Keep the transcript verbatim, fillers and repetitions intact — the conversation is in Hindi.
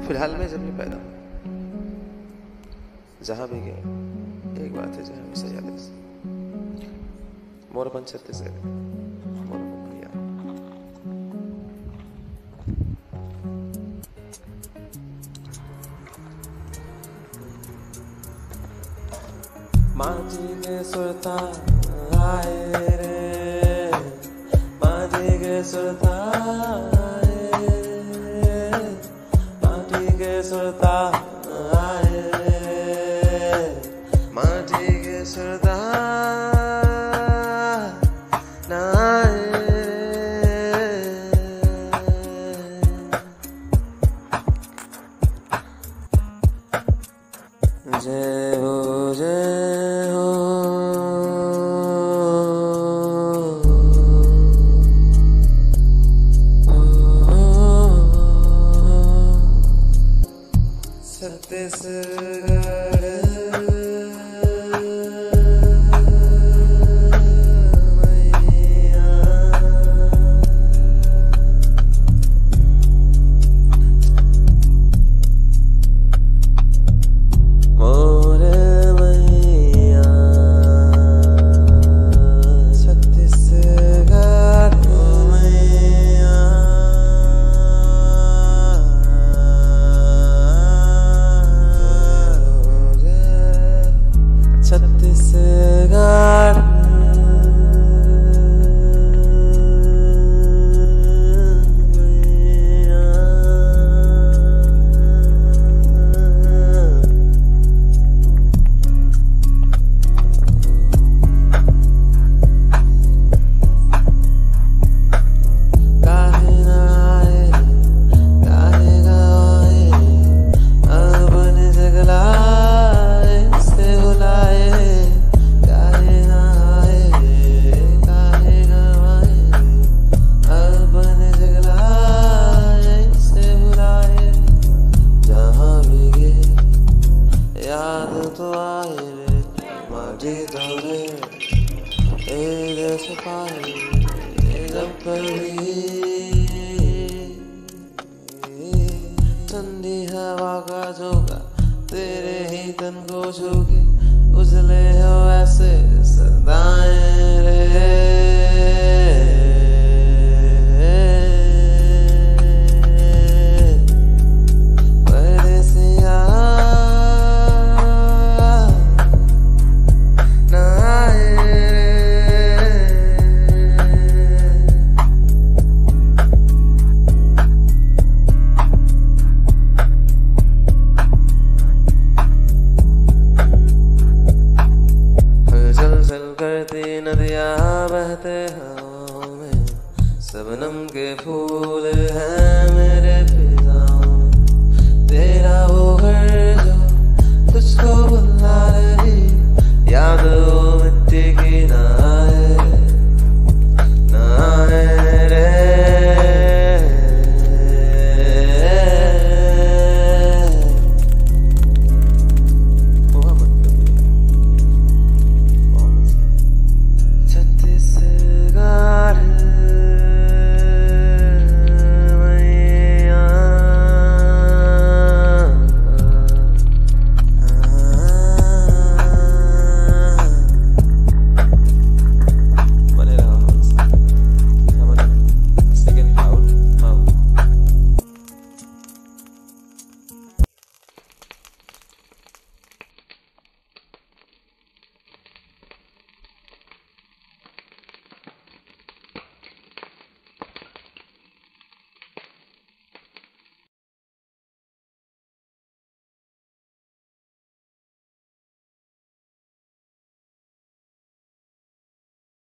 फिलहाल मैं जब नहीं पैदा हूँ, जहां भी गए एक बात है जो हमेशा याद है, मोरपन छत्तीसगढ़ मोरपन भैया। माझी के सुरता आए रे, माझी के सुरता आए, माटी के सुरता आए, माटी के सुरता नाए। जय हो जय हो छत्तीसगढ़ मैया, मोर मैया, छत्तीसगढ़ मैया, छत्तीसगढ़ मैया। काहे ना आए, काहे गवाए, अपन जगलाए से बुलाए, काहे ना आए, काहे गवाए, अपन जगलाए से बुलाए। जहाँ भी गए याद तो आए रे, माटी तोरे ए देश पाए जब कभी ठंडी हवा का झोंका तेरे ही तन को छू के उजले हो ऐसे सदाएं रे। परदेसिया ना आए चल चल करती नदियाँ बहते हवाओं में, शबनम के फूल हैं।